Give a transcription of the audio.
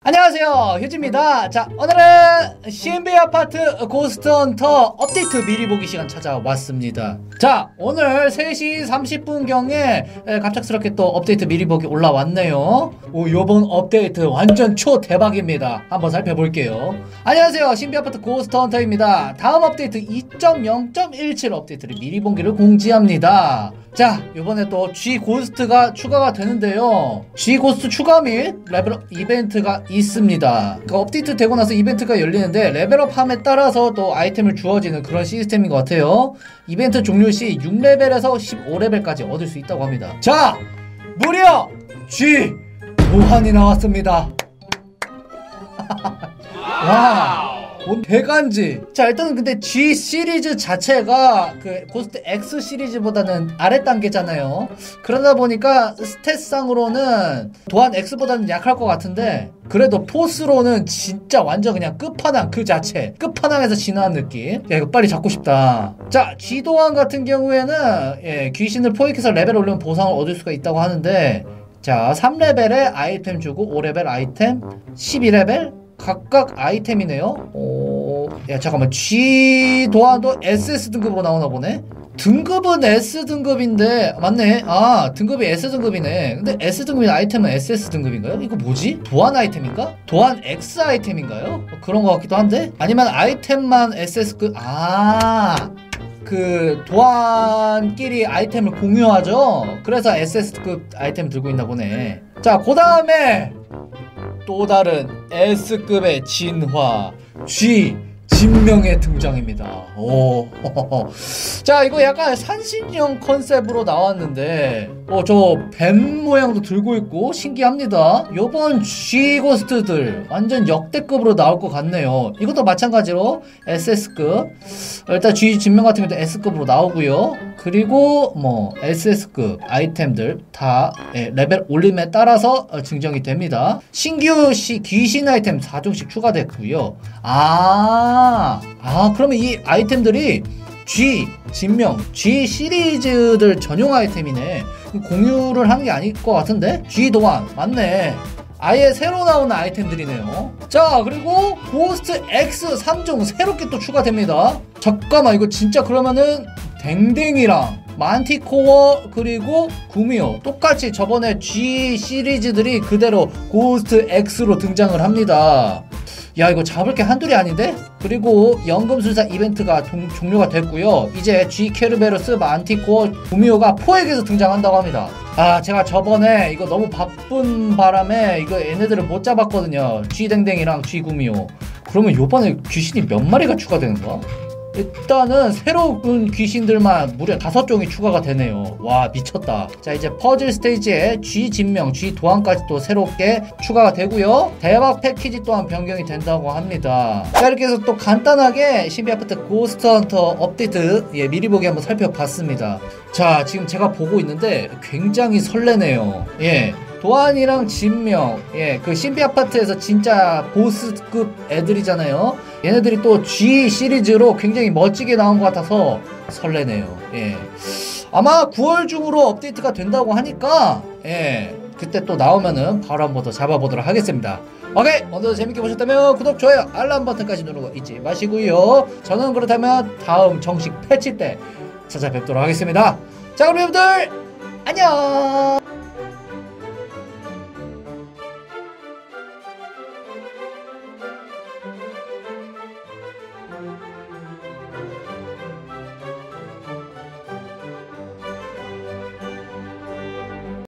안녕하세요, 휴지입니다. 자, 오늘은 신비 아파트 고스트 헌터 업데이트 미리 보기 시간 찾아왔습니다. 자, 오늘 3시 30분경에 갑작스럽게 또 업데이트 미리 보기 올라왔네요. 요번 업데이트 완전 초대박입니다. 한번 살펴볼게요. 안녕하세요, 신비 아파트 고스트 헌터입니다. 다음 업데이트 2.0.17 업데이트를 미리 보기를 공지합니다. 자, 요번에 또 G 고스트가 추가가 되는데요. G 고스트 추가 및 레벨업 이벤트가 있습니다. 그 업데이트 되고 나서 이벤트가 열리는데 레벨업함에 따라서 또 아이템을 주어지는 그런 시스템인 것 같아요. 이벤트 종료 시 6레벨에서 15레벨까지 얻을 수 있다고 합니다. 자, 무려 G 보안이 나왔습니다. 와, 뭔 대간지. 자, 일단은 근데 G 시리즈 자체가 그 고스트 X 시리즈보다는 아래 단계잖아요. 그러다 보니까 스탯상으로는 도안 X보다는 약할 것 같은데, 그래도 포스로는 진짜 완전 그냥 끝판왕 그 자체, 끝판왕에서 진화한 느낌. 야, 이거 빨리 잡고 싶다. 자, G 도안 같은 경우에는 귀신을 포획해서 레벨 올리면 보상을 얻을 수가 있다고 하는데, 자, 3레벨에 아이템 주고 5레벨 아이템, 12레벨 각각 아이템이네요. 야, 잠깐만, G 도안도 SS 등급으로 나오나 보네. 등급은 S 등급인데 맞네. 아, 등급이 S 등급이네. 근데 S 등급인 아이템은 SS 등급인가요? 이거 뭐지? 도안 아이템인가? 도안 X 아이템인가요? 그런 것 같기도 한데. 아니면 아이템만 SS급. 그 도안끼리 아이템을 공유하죠. 그래서 SS급 아이템 들고 있나 보네. 자, 그 다음에 또 다른 S급의 진화 G 진명의 등장입니다. 자, 이거 약간 산신령 컨셉으로 나왔는데 저 뱀 모양도 들고 있고 신기합니다. 요번 G 고스트들 완전 역대급으로 나올 것 같네요. 이것도 마찬가지로 SS급, 일단 G 진명 같은 경우도 S급으로 나오고요. 그리고 뭐 SS급 아이템들 다 레벨 올림에 따라서 증정이 됩니다. 신규 귀신 아이템 4종씩 추가됐고요. 그러면 이 아이템들이 G 진명, G 시리즈들 전용 아이템이네. 공유를 하는 게 아닐 것 같은데? G 도안 맞네. 아예 새로 나오는 아이템들이네요. 자, 그리고 고스트 X 3종 새롭게 또 추가됩니다. 잠깐만, 이거 진짜 그러면은 댕댕이랑 만티코어 그리고 구미호 똑같이 저번에 G 시리즈들이 그대로 고스트 X로 등장을 합니다. 야, 이거 잡을 게 한둘이 아닌데? 그리고 연금술사 이벤트가 종료가 됐고요. 이제 G 케르베로스, 만티코어, 구미호가 포획에서 등장한다고 합니다. 제가 저번에 이거 너무 바쁜 바람에 이거 얘네들을 못 잡았거든요. G 댕댕이랑 G 구미호. 그러면 요번에 귀신이 몇 마리가 추가되는 거야? 일단은 새로운 귀신들만 무려 5종이 추가가 되네요. 와, 미쳤다. 자, 이제 퍼즐 스테이지에 G 진명, G 도안까지 또 새롭게 추가가 되고요. 대박 패키지 또한 변경이 된다고 합니다. 자, 이렇게 해서 또 간단하게 신비 아파트 고스트 헌터 업데이트 미리 보기 한번 살펴봤습니다. 자, 지금 제가 보고 있는데 굉장히 설레네요. 도안이랑 진명, 그 신비 아파트에서 진짜 보스급 애들이잖아요. 얘네들이 또 G 시리즈로 굉장히 멋지게 나온 것 같아서 설레네요. 아마 9월 중으로 업데이트가 된다고 하니까 그때 또 나오면은 바로 한번 더 잡아보도록 하겠습니다. 오케이, 오늘도 재밌게 보셨다면 구독, 좋아요, 알람 버튼까지 누르고 잊지 마시고요. 저는 그렇다면 다음 정식 패치 때 찾아뵙도록 하겠습니다. 자, 그럼 여러분들 안녕.